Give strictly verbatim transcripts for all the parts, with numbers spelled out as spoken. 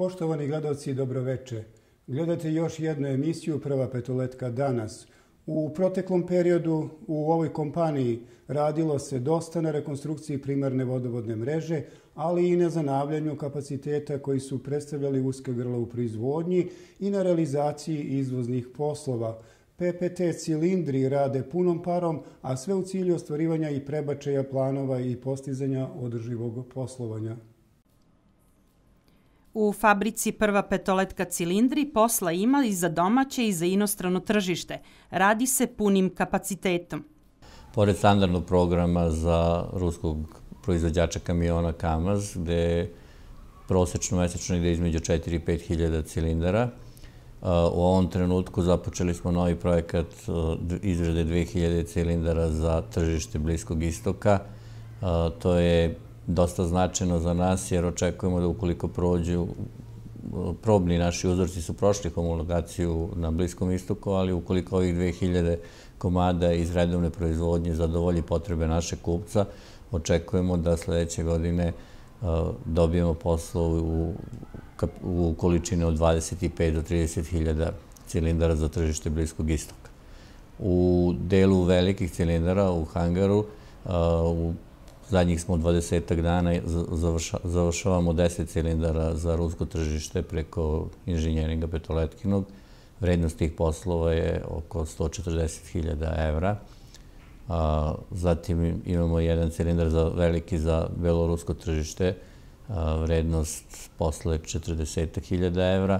Poštovani gledalci, dobroveče. Gledate još jednu emisiju Prva petoletka danas. U proteklom periodu u ovoj kompaniji radilo se dosta na rekonstrukciji primarne vodovodne mreže, ali i na zanavljanju kapaciteta koji su predstavljali uska grla u proizvodnji i na realizaciji izvoznih poslova. P P T cilindri rade punom parom, a sve u cilju ostvarivanja i prebačaja planova i postizanja održivog poslovanja. U fabrici Prva petoletka cilindri posla ima i za domaće i za inostrano tržište. Radi se punim kapacitetom. Pored standardnog programa za ruskog proizvođača kamiona KAMAZ, gde prosečno mesečno ide između četiri i pet hiljada cilindara, u ovom trenutku započeli smo novi projekat izrade dve hiljade cilindara za tržište Bliskog istoka. To je dosta značajno za nas jer očekujemo da ukoliko prođu, probni naši uzorci su prošli homologaciju na Bliskom istoku, ali ukoliko ovih dve hiljade komada iz redovne proizvodnje zadovolji potrebe našeg kupca, očekujemo da sledeće godine dobijemo posao u, u količine od dvadeset pet do trideset hiljada cilindara za tržište Bliskog istoka. U delu velikih cilindara u hangaru u zadnjih smo dvadesetak dana završavamo deset cilindara za rusko tržište preko inženjeringa Petoletkinog. Vrednost tih poslova je oko sto četrdeset hiljada evra. Zatim imamo jedan cilindar za veliki za belorusko tržište. Vrednost posla je četrdeset hiljada evra.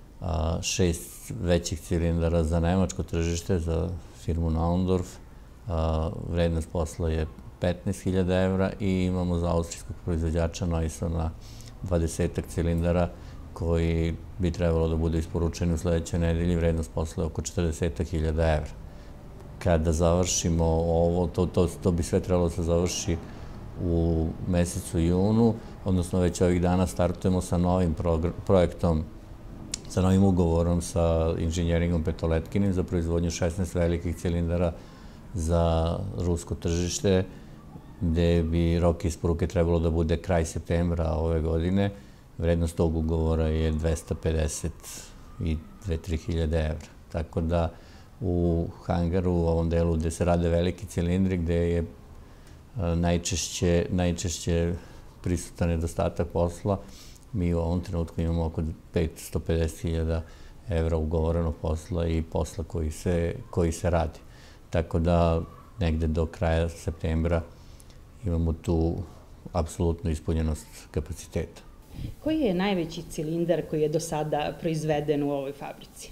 Šest većih cilindara za nemačko tržište, za firmu Naundorf. Vrednost posla je petnaest hiljada evra i imamo za austrijskog proizvođača Neusona dvadesetak cilindara koji bi trebalo da bude isporučeni u sledećoj nedelji. Vrednost posla je oko četrdeset hiljada evra. Kada završimo ovo, to, to, to bi sve trebalo da se završi u mesecu junu, odnosno već ovih dana startujemo sa novim projektom, sa novim ugovorom sa inženjeringom Petoletkinim za proizvodnju šesnaest velikih cilindara za rusko tržište, gde bi rok isporuke trebalo da bude kraj septembra ove godine. Vrednost tog ugovora je dvesta pedeset do dve do tri hiljade evra. Tako da u hangaru, u ovom delu gde se rade veliki cilindri, gde je najčešće, najčešće prisutan nedostatak posla, mi u ovom trenutku imamo oko petsto pedeset hiljada evra ugovorenog posla i posla koji se, koji se radi. Tako da negde do kraja septembra imamo tu apsolutnu ispunjenost kapaciteta. Koji je najveći cilindar koji je do sada proizveden u ovoj fabrici?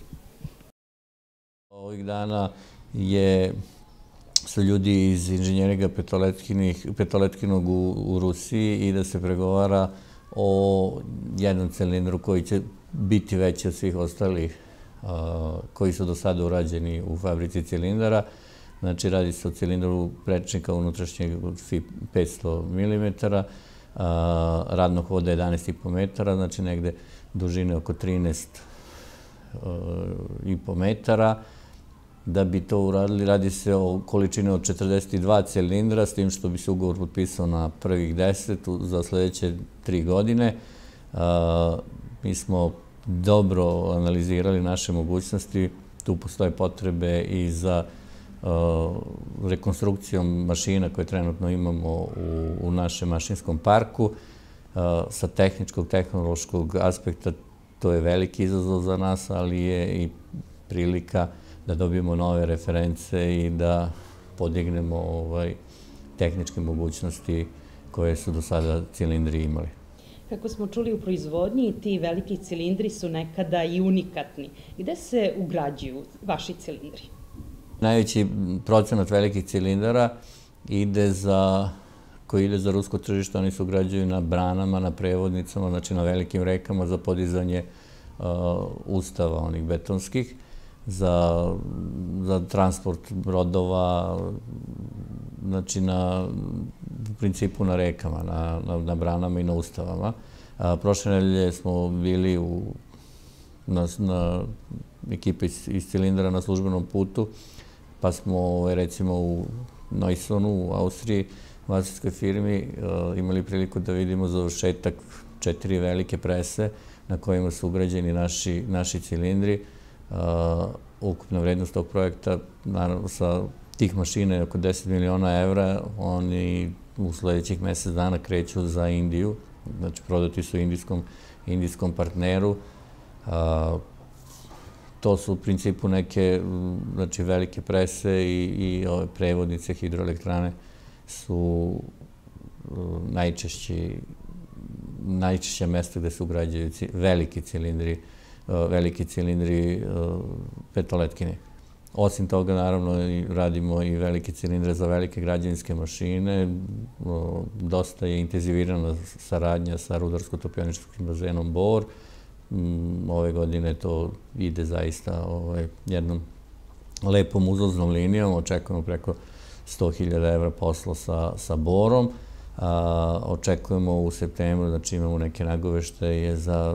Ovih dana je, su ljudi iz inženjeringa Petoletkinog u, u Rusiji i da se pregovara o jednom cilindru koji će biti veći od svih ostalih a, koji su do sada urađeni u fabrici cilindara. Znači, radi se o cilindru prečnika unutrašnjeg petsto milimetara, radnog hoda jedanaest i po metara, znači negde dužine oko trinaest i po metara. Da bi to uradili, radi se o količini od četrdeset dva cilindra, s tim što bi se ugovor potpisao na prvih deset za sledeće tri godine. Mi smo dobro analizirali naše mogućnosti, tu postoje potrebe i za rekonstrukcijom mašina koje trenutno imamo u, u našem mašinskom parku. Sa tehničkog, tehnološkog aspekta to je veliki izazov za nas, ali je i prilika da dobijemo nove reference i da podignemo ovaj, tehničke mogućnosti koje su do sada cilindri imali. Kako smo čuli u proizvodnji, ti veliki cilindri su nekada i unikatni. Gde se ugrađuju vaši cilindri? Najveći procenat velikih cilindara ide za, koji ide za rusko tržište, oni se ugrađuju na branama, na prevodnicama, znači na velikim rekama za podizanje uh, ustava onih betonskih, za, za transport brodova, znači na, u principu na rekama, na, na, na branama i na ustavama. A, prošle nedelje smo bili u, na, na ekipe iz, iz cilindara na službenom putu, pa smo recimo u Neusonu, u Austriji, u austrijskoj firmi, imali priliku da vidimo završetak četiri velike prese na kojima su ugrađeni naši, naši cilindri. Ukupna vrednost tog projekta, naravno sa tih mašina je oko deset miliona evra, oni u sledećih mesec dana kreću za Indiju, znači prodati su indijskom, indijskom partneru. To su u principu neke, znači velike prese i, i ove prevodnice, hidroelektrane su najčešći, najčešće mesta gde se ugrađuju veliki cilindri, veliki cilindri petoletkine. Osim toga, naravno, radimo i velike cilindre za velike građevinske mašine. Dosta je intenzivirana saradnja sa Rudarsko-topioničarskim bazenom Bor. Ove godine to ide zaista jednom lepom uzlaznom linijom. Očekujemo preko sto hiljada evra posla sa, sa Borom. Očekujemo u septembru, znači imamo neke nagoveštaje za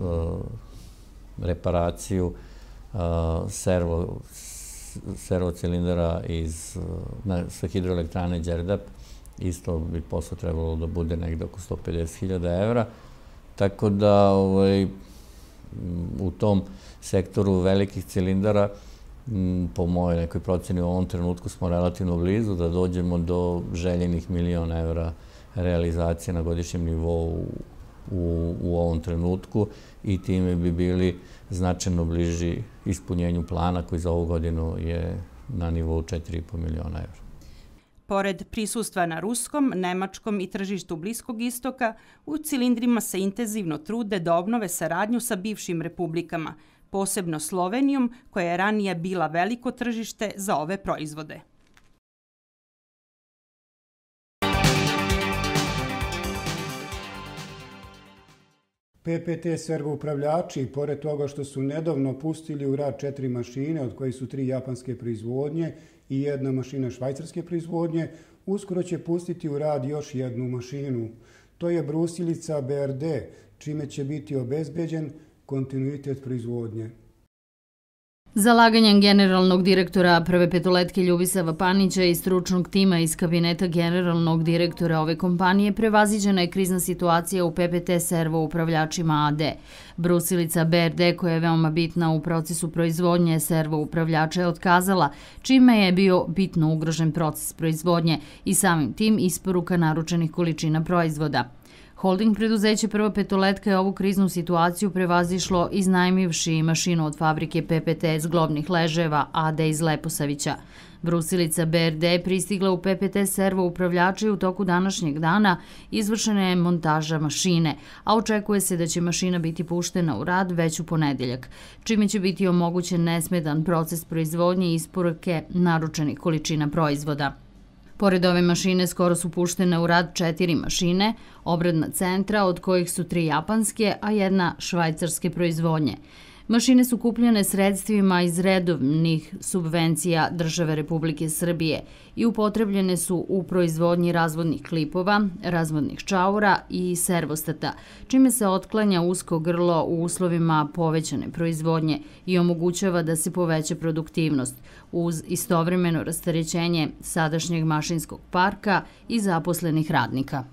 reparaciju servo, servocilindara iz, na, sa hidroelektrane Đerdap. Isto bi posao trebalo da bude negde oko sto pedeset hiljada evra. Tako da ovaj, u tom sektoru velikih cilindara, po mojoj nekoj proceni u ovom trenutku smo relativno blizu da dođemo do željenih miliona evra realizacije na godišnjem nivou u, u ovom trenutku i time bi bili značajno bliži ispunjenju plana koji za ovu godinu je na nivou četiri i po miliona evra. Pored prisustva na ruskom, nemačkom i tržištu Bliskog istoka, u cilindrima se intenzivno trude da obnove saradnju sa bivšim republikama, posebno Slovenijom, koja je ranije bila veliko tržište za ove proizvode. P P T servoupravljači, pored toga što su nedavno pustili u rad četiri mašine, od kojih su tri japanske proizvodnje i jedna mašina švajcarske proizvodnje, uskoro će pustiti u rad još jednu mašinu. To je brusilica B R D, čime će biti obezbeđen kontinuitet proizvodnje. Zalaganjem generalnog direktora Prve petoletke Ljubisava Panića i stručnog tima iz kabineta generalnog direktora ove kompanije prevaziđena je krizna situacija u P P T servoupravljačima A D. Brusilica B R D, koja je veoma bitna u procesu proizvodnje servoupravljača, je otkazala, čime je bio bitno ugrožen proces proizvodnje i samim tim isporuka naručenih količina proizvoda. Holding preduzeće Prva petoletka je ovu kriznu situaciju prevazišlo iznajmivši mašinu od fabrike P P T zglobnih leževa A D iz Leposavića. Brusilica B R D pristigla u P P T servo upravljače i u toku današnjeg dana izvršena je montaža mašine, a očekuje se da će mašina biti puštena u rad već u ponedeljak, čime će biti omogućen nesmetan proces proizvodnje i isporuke naručenih količina proizvoda. Pored ove mašine skoro su puštene u rad četiri mašine, obradna centra, od kojih su tri japanske, a jedna švajcarske proizvodnje. Mašine su kupljene sredstvima iz redovnih subvencija države Republike Srbije i upotrebljene su u proizvodnji razvodnih klipova, razvodnih čaura i servostata, čime se otklanja usko grlo u uslovima povećane proizvodnje i omogućava da se poveća produktivnost, uz istovremeno rasterećenje sadašnjeg mašinskog parka i zaposlenih radnika.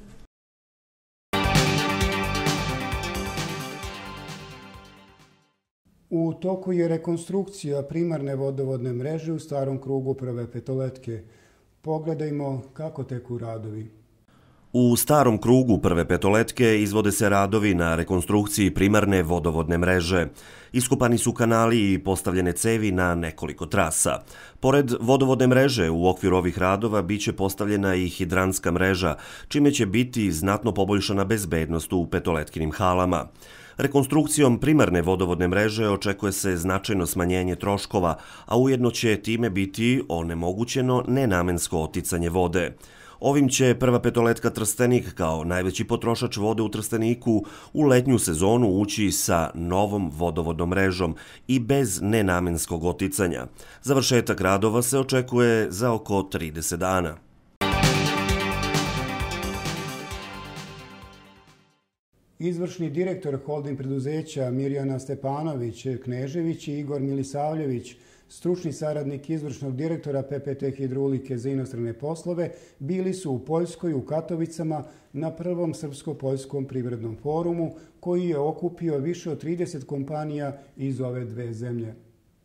U toku je rekonstrukcija primarne vodovodne mreže u starom krugu Prve petoletke. Pogledajmo kako teku radovi. U starom krugu Prve petoletke izvode se radovi na rekonstrukciji primarne vodovodne mreže. Iskopani su kanali i postavljene cevi na nekoliko trasa. Pored vodovodne mreže u okviru ovih radova biće postavljena i hidrantska mreža, čime će biti znatno poboljšana bezbednost u petoletkinim halama. Rekonstrukcijom primarne vodovodne mreže očekuje se značajno smanjenje troškova, a ujedno će time biti onemogućeno nenamensko oticanje vode. Ovim će Prva petoletka Trstenik, kao najveći potrošač vode u Trsteniku, u letnju sezonu ući sa novom vodovodnom mrežom i bez nenamenskog oticanja. Završetak radova se očekuje za oko trideset dana. Izvršni direktor holding preduzeća Mirjana Stepanović Knežević i Igor Milisavljević stručni saradnik izvršnog direktora P P T Hidraulike za inostrane poslove, bili su u Poljskoj u Katovicama na prvom Srpsko-Poljskom privrednom forumu koji je okupio više od trideset kompanija iz ove dve zemlje.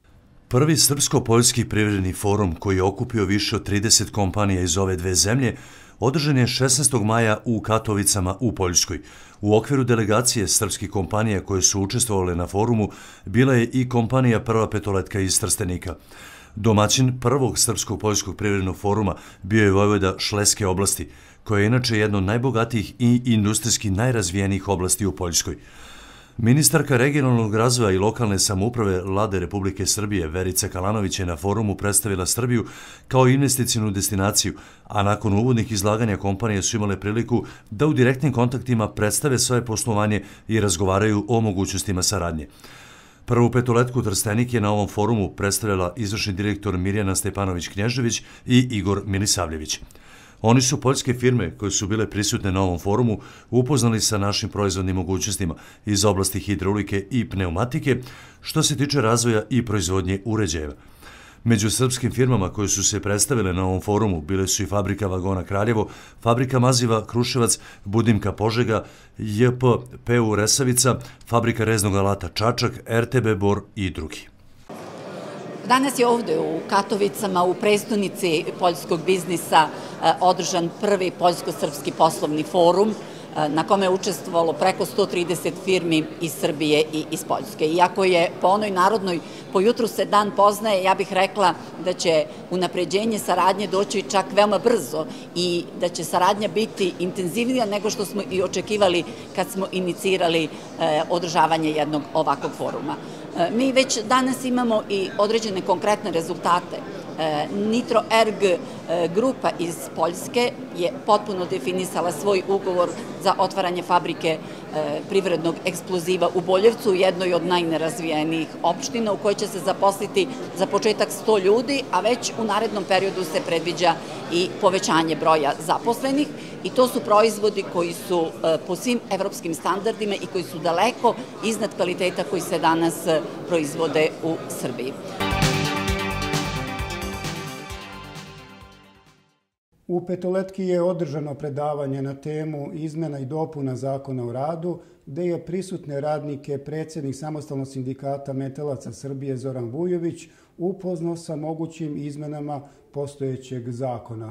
Prvi Srpsko-Poljski privredni forum koji je okupio više od trideset kompanija iz ove dve zemlje održan je šesnaestog maja u Katovicama u Poljskoj. U okviru delegacije srpskih kompanija koje su učestvovale na forumu bila je i kompanija Prva petoletka iz Trstenika. Domaćin prvog Srpsko-Poljskog privrednog foruma bio je vojvoda Šleske oblasti, koja je inače jedna od najbogatijih i industrijski najrazvijenijih oblasti u Poljskoj. Ministarka regionalnog razvoja i lokalne samouprave Vlade Republike Srbije Verica Kalanović je na forumu predstavila Srbiju kao investicionu destinaciju, a nakon uvodnih izlaganja kompanije su imale priliku da u direktnim kontaktima predstave svoje poslovanje i razgovaraju o mogućnostima saradnje. Prvu petoletku Trstenik je na ovom forumu predstavljala izvršni direktor Mirjana Stepanović-Knježević i Igor Milisavljević. Oni su poljske firme koje su bile prisutne na ovom forumu upoznali sa našim proizvodnim mogućnostima iz oblasti hidraulike i pneumatike, što se tiče razvoja i proizvodnje uređajeva. Među srpskim firmama koje su se predstavile na ovom forumu bile su i Fabrika vagona Kraljevo, Fabrika maziva Kruševac, Budimka Požega, J P P U Resavica, Fabrika reznog alata Čačak, R T B Bor i drugi. Danas je ovde u Katovicama, u prestonici poljskog biznisa, održan prvi poljsko-srpski poslovni forum na kome je učestvovalo preko sto trideset firmi iz Srbije i iz Poljske. Iako je po onoj narodnoj po jutru se dan poznaje, ja bih rekla da će unapređenje saradnje doći čak veoma brzo i da će saradnja biti intenzivnija nego što smo i očekivali kad smo inicirali održavanje jednog ovakvog foruma. Mi već danas imamo i određene konkretne rezultate. Nitro Erg grupa iz Poljske je potpuno definisala svoj ugovor za otvaranje fabrike privrednog eksploziva u Boljevcu, jednoj od najnerazvijenijih opština u kojoj će se zaposliti za početak sto ljudi, a već u narednom periodu se predviđa i povećanje broja zaposlenih i to su proizvodi koji su po svim evropskim standardima i koji su daleko iznad kvaliteta koji se danas proizvode u Srbiji. U Petoletki je održano predavanje na temu izmena i dopuna zakona o radu, gde je prisutne radnike predsjednik Samostalnog sindikata metalaca Srbije Zoran Vujović upoznao sa mogućim izmenama postojećeg zakona.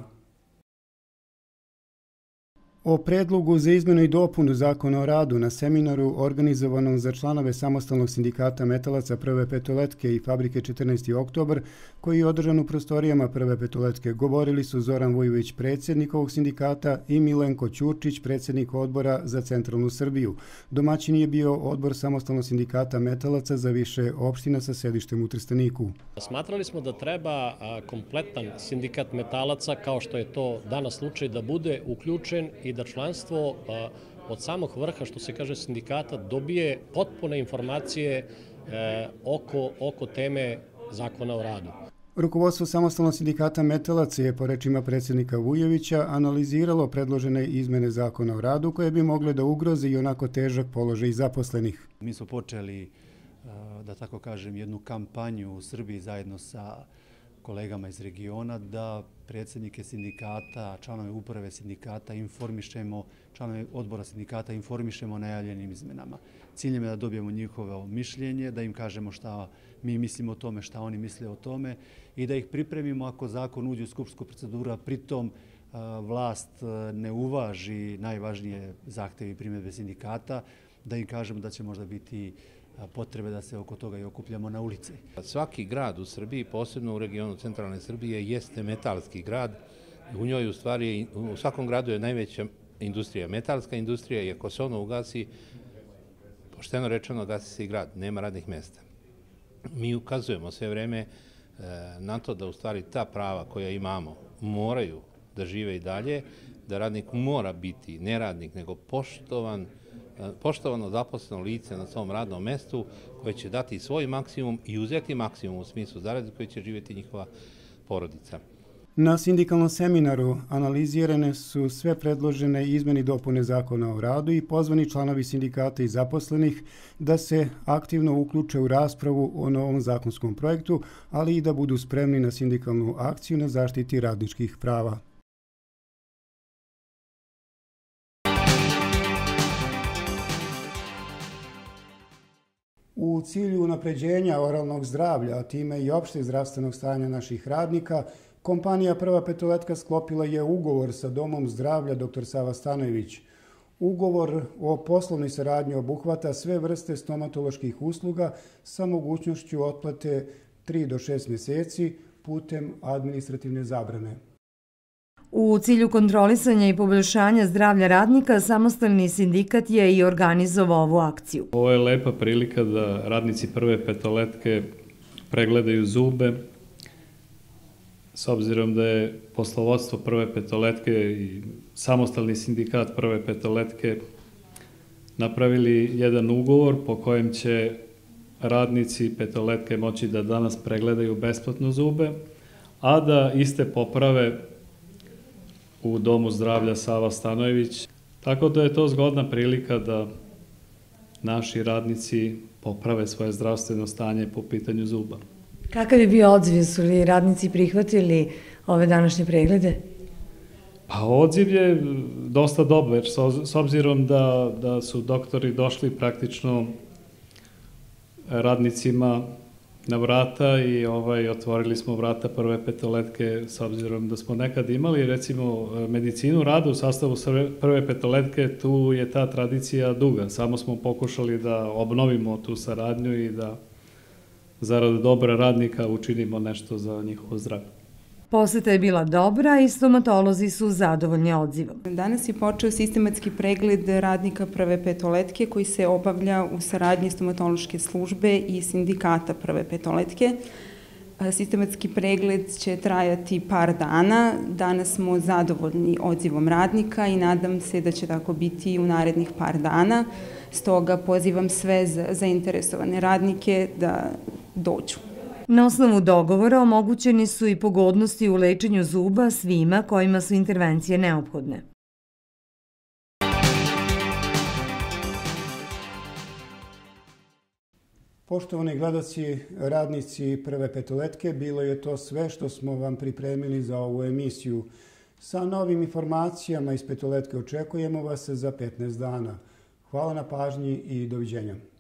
O predlogu za izmenu i dopunu zakona o radu na seminaru organizovanom za članove Samostalnog sindikata metalaca Prve petoletke i Fabrike četrnaesti oktobar, koji je održan u prostorijama Prve petoletke, govorili su Zoran Vujović, predsjednik ovog sindikata, i Milenko Ćurčić, predsjednik odbora za centralnu Srbiju. Domaćin je bio odbor Samostalnog sindikata metalaca za više opština sa sedištem u Trsteniku. Smatrali smo da treba kompletan sindikat metalaca, kao što je to danas slučaj, da bude uključen i da članstvo od samog vrha, što se kaže, sindikata dobije potpune informacije oko, oko teme zakona o radu. Rukovodstvo Samostalnog sindikata metalaca je, po rečima predsjednika Vujovića, analiziralo predložene izmene zakona o radu koje bi mogle da ugroze i onako težak položaj zaposlenih. Mi smo počeli, da tako kažem, jednu kampanju u Srbiji zajedno sa kolegama iz regiona da predsjednike sindikata, članove uprave sindikata informišemo, članove odbora sindikata informišemo o najavljenim izmenama. Ciljem je da dobijemo njihovo mišljenje, da im kažemo šta mi mislimo o tome, šta oni misle o tome i da ih pripremimo ako zakon uđe u skupštinsku proceduru, a pritom vlast ne uvaži najvažnije zahteve i primjedbe sindikata, da im kažemo da će možda biti potrebe da se oko toga i okupljamo na ulici. Svaki grad u Srbiji, posebno u regionu centralne Srbije, jeste metalski grad. U njoj, u stvari, u svakom gradu je najveća industrija, metalska industrija, i ako se ono ugasi, pošteno rečeno, gasi se i grad, nema radnih mesta. Mi ukazujemo sve vreme na to da u stvari ta prava koja imamo moraju da žive i dalje, da radnik mora biti ne radnik, nego poštovan, poštovano zaposleno lice na svom radnom mestu koje će dati svoj maksimum i uzeti maksimum u smislu zarade koje će živjeti njihova porodica. Na sindikalnom seminaru analizirane su sve predložene izmene i dopune zakona o radu i pozvani članovi sindikata i zaposlenih da se aktivno uključe u raspravu o novom zakonskom projektu, ali i da budu spremni na sindikalnu akciju na zaštiti radničkih prava. U cilju unapređenja oralnog zdravlja, a time i opšte zdravstvenog stanja naših radnika, kompanija Prva petoletka sklopila je ugovor sa Domom zdravlja doktor Sava Stanojević. Ugovor o poslovnoj saradnji obuhvata sve vrste stomatoloških usluga sa mogućnošću otplate tri do šest meseci putem administrativne zabrane. U cilju kontrolisanja i poboljšanja zdravlja radnika, samostalni sindikat je i organizovao ovu akciju. Ovo je lepa prilika da radnici Prve petoletke pregledaju zube, s obzirom da je poslovodstvo Prve petoletke i samostalni sindikat Prve petoletke napravili jedan ugovor po kojem će radnici petoletke moći da danas pregledaju besplatno zube, a da iste poprave u Domu zdravlja Sava Stanojević. Tako da je to zgodna prilika da naši radnici poprave svoje zdravstveno stanje po pitanju zuba. Kakav je bio odziv? Su li radnici prihvatili ove današnje preglede? Pa odziv je dosta dobar, s obzirom da, da su doktori došli praktično radnicima na vrata i ovaj, otvorili smo vrata Prve petoletke, s obzirom da smo nekad imali recimo medicinu rada u sastavu Prve petoletke, tu je ta tradicija duga. Samo smo pokušali da obnovimo tu saradnju i da zarad dobra radnika učinimo nešto za njihovo zdravlje. Poseta je bila dobra i stomatolozi su zadovoljni odzivom. Danas je počeo sistematski pregled radnika Prve petoletke koji se obavlja u saradnji stomatološke službe i sindikata Prve petoletke. Sistematski pregled će trajati par dana. Danas smo zadovoljni odzivom radnika i nadam se da će tako biti i u narednih par dana. Stoga pozivam sve zainteresovane radnike da dođu. Na osnovu dogovora omogućeni su i pogodnosti u lečenju zuba svima kojima su intervencije neophodne. Poštovani gledaoci, radnici Prve petoletke, bilo je to sve što smo vam pripremili za ovu emisiju. Sa novim informacijama iz petoletke očekujemo vas za petnaest dana. Hvala na pažnji i doviđenja.